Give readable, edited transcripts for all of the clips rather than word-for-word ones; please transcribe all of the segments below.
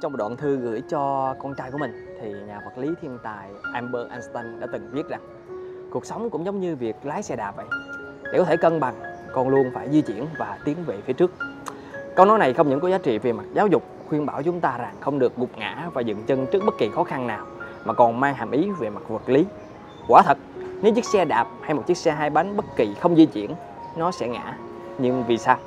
Trong một đoạn thư gửi cho con trai của mình thì nhà vật lý thiên tài Albert Einstein đã từng viết rằng cuộc sống cũng giống như việc lái xe đạp vậy. Để có thể cân bằng, con luôn phải di chuyển và tiến về phía trước. Câu nói này không những có giá trị về mặt giáo dục, khuyên bảo chúng ta rằng không được gục ngã và dừng chân trước bất kỳ khó khăn nào, mà còn mang hàm ý về mặt vật lý. Quả thật, nếu chiếc xe đạp hay một chiếc xe hai bánh bất kỳ không di chuyển, nó sẽ ngã. Nhưng vì sao?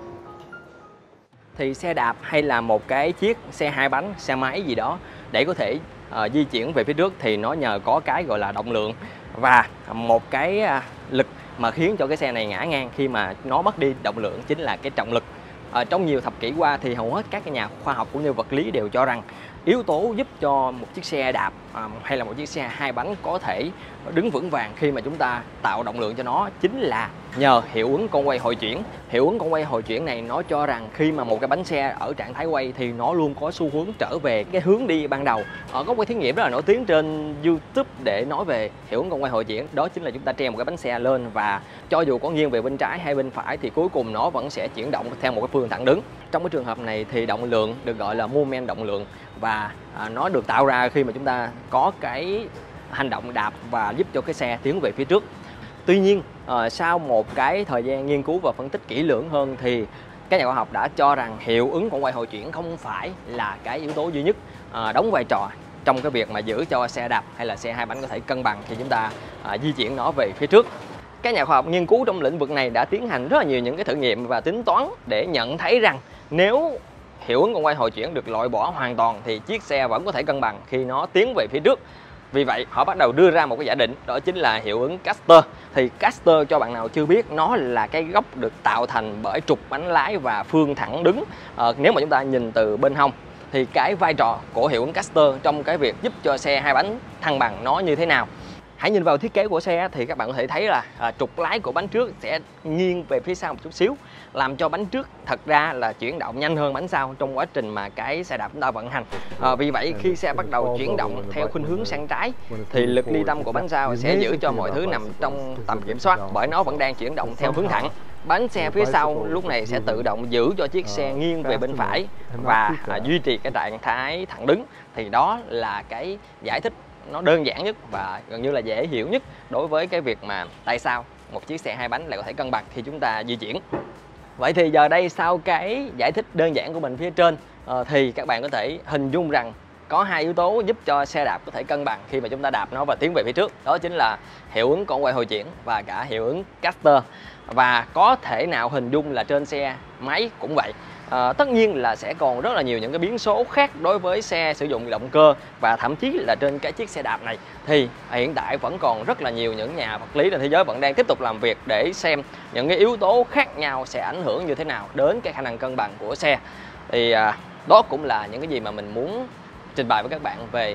Thì xe đạp hay là một cái chiếc xe hai bánh, xe máy gì đó để có thể di chuyển về phía trước thì nó nhờ có cái gọi là động lượng và một cái lực mà khiến cho cái xe này ngã ngang khi mà nó mất đi động lượng chính là cái trọng lực. Trong nhiều thập kỷ qua thì hầu hết các nhà khoa học cũng như vật lý đều cho rằng yếu tố giúp cho một chiếc xe đạp hay là một chiếc xe hai bánh có thể đứng vững vàng khi mà chúng ta tạo động lượng cho nó chính là nhờ hiệu ứng con quay hồi chuyển. Hiệu ứng con quay hồi chuyển này nó cho rằng khi mà một cái bánh xe ở trạng thái quay thì nó luôn có xu hướng trở về cái hướng đi ban đầu. Có một cái thí nghiệm rất là nổi tiếng trên YouTube để nói về hiệu ứng con quay hồi chuyển. Đó chính là chúng ta treo một cái bánh xe lên và cho dù có nghiêng về bên trái hay bên phải thì cuối cùng nó vẫn sẽ chuyển động theo một cái phương thẳng đứng. Trong cái trường hợp này thì động lượng được gọi là moment động lượng và nó được tạo ra khi mà chúng ta có cái hành động đạp và giúp cho cái xe tiến về phía trước. Tuy nhiên, sau một cái thời gian nghiên cứu và phân tích kỹ lưỡng hơn thì các nhà khoa học đã cho rằng hiệu ứng con quay hồi chuyển không phải là cái yếu tố duy nhất đóng vai trò trong cái việc mà giữ cho xe đạp hay là xe hai bánh có thể cân bằng khi chúng ta di chuyển nó về phía trước. Các nhà khoa học nghiên cứu trong lĩnh vực này đã tiến hành rất là nhiều những cái thử nghiệm và tính toán để nhận thấy rằng nếu hiệu ứng con quay hồi chuyển được loại bỏ hoàn toàn thì chiếc xe vẫn có thể cân bằng khi nó tiến về phía trước. Vì vậy họ bắt đầu đưa ra một cái giả định, đó chính là hiệu ứng Caster. Thì Caster, cho bạn nào chưa biết, nó là cái góc được tạo thành bởi trục bánh lái và phương thẳng đứng. Nếu mà chúng ta nhìn từ bên hông thì cái vai trò của hiệu ứng Caster trong cái việc giúp cho xe hai bánh thăng bằng nó như thế nào. Hãy nhìn vào thiết kế của xe thì các bạn có thể thấy là trục lái của bánh trước sẽ nghiêng về phía sau một chút xíu, làm cho bánh trước thật ra là chuyển động nhanh hơn bánh sau trong quá trình mà cái xe đạp chúng ta vận hành. Vì vậy khi xe bắt đầu chuyển động theo khuynh hướng sang trái thì lực ly tâm của bánh sau sẽ giữ cho mọi thứ nằm trong tầm kiểm soát, bởi nó vẫn đang chuyển động theo hướng thẳng. Bánh xe phía sau lúc này sẽ tự động giữ cho chiếc xe nghiêng về bên phải và duy trì cái trạng thái thẳng đứng. Thì đó là cái giải thích nó đơn giản nhất và gần như là dễ hiểu nhất đối với cái việc mà tại sao một chiếc xe hai bánh lại có thể cân bằng khi chúng ta di chuyển. Vậy thì giờ đây sau cái giải thích đơn giản của mình phía trên thì các bạn có thể hình dung rằng có hai yếu tố giúp cho xe đạp có thể cân bằng khi mà chúng ta đạp nó và tiến về phía trước. Đó chính là hiệu ứng con quay hồi chuyển và cả hiệu ứng Caster. Và có thể nào hình dung là trên xe máy cũng vậy. Tất nhiên là sẽ còn rất là nhiều những cái biến số khác đối với xe sử dụng động cơ, và thậm chí là trên cái chiếc xe đạp này thì hiện tại vẫn còn rất là nhiều những nhà vật lý trên thế giới vẫn đang tiếp tục làm việc để xem những cái yếu tố khác nhau sẽ ảnh hưởng như thế nào đến cái khả năng cân bằng của xe. Thì đó cũng là những cái gì mà mình muốn trình bày với các bạn về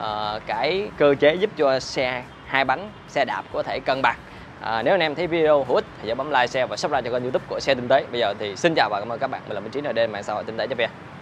cái cơ chế giúp cho xe hai bánh, xe đạp có thể cân bằng. Nếu anh em thấy video hữu ích thì nhớ bấm like, share và subscribe cho kênh YouTube của Xe Tinh Tế. Bây giờ thì xin chào và cảm ơn các bạn. Mình là Minh Trí ND, mạng xã hội Tinh Tế cho Ve.